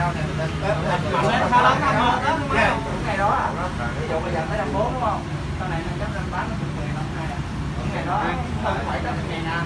sau này mình lên Tết lên sau đó ngày đó à. Ví dụ bây giờ tới 54 đúng không? Sau này mình cấp bán nó cũng 10 năm nay à. Những ngày đó không phải tới ngày nào.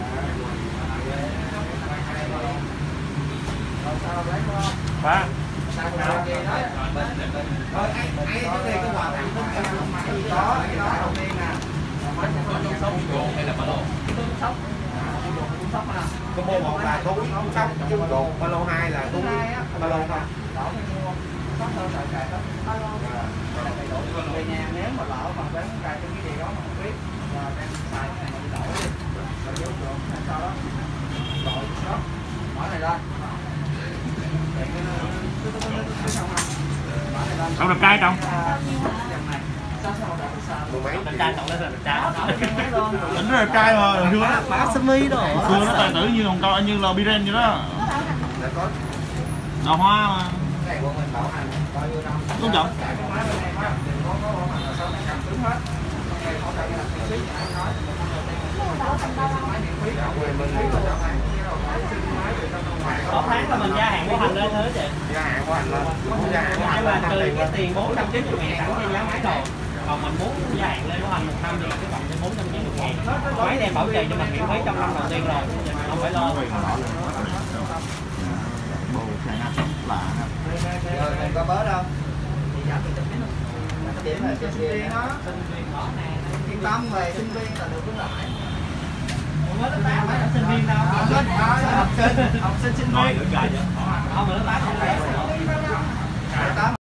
Rồi sao lấy không? Ba. Sao nào gì đó. Rồi ai cái quà tặng cũng không mặc gì đó, cái đó đầu tiên nè. Hay là ba lô? Sóc. Sóc nè. Combo 1 là túi sóc, chứ gột ba lô 2 là túi ba lô không. Đổ thì mua sóc hơn trời trời đó. Ba lô. Về nhà nếu mà lỡ mà bán cài cái gì đó mà không biết là đang xài cái này mình đổ đi. Rồi vô rồi sau đó gọi đó. Mở này lên. Không được cay không? Đẹp trai cộng lên là đẹp trai. Tính rất là cay mà, chưa đó. Má semi đồ. Xưa nó tài tử như hồng coi như là biren vậy đó. Đào hoa mà. Đúng không? Có tháng là mình gia hạn của hành lên thôi đó chị. Gia hạn của hành lên. Nhưng mà trừ cái tiền 490.000 sẵn trên giá máy đồ. Còn mình muốn gia hạn lên của hành 1 năm thì cái cộng thêm 490.000. Máy đem bảo trì cho mình miễn phí trong năm đầu tiên rồi, không phải lo. Bồ chạy lạ. Rồi mình có bớt đâu? Thì giảm tiền tính không? Cái điểm là sinh viên đó. Yên tâm về sinh viên là được hướng lại. Mới lớp 8 phải sinh viên đâu. Học sinh sinh viên. Không mà lớp 8 không lẽ.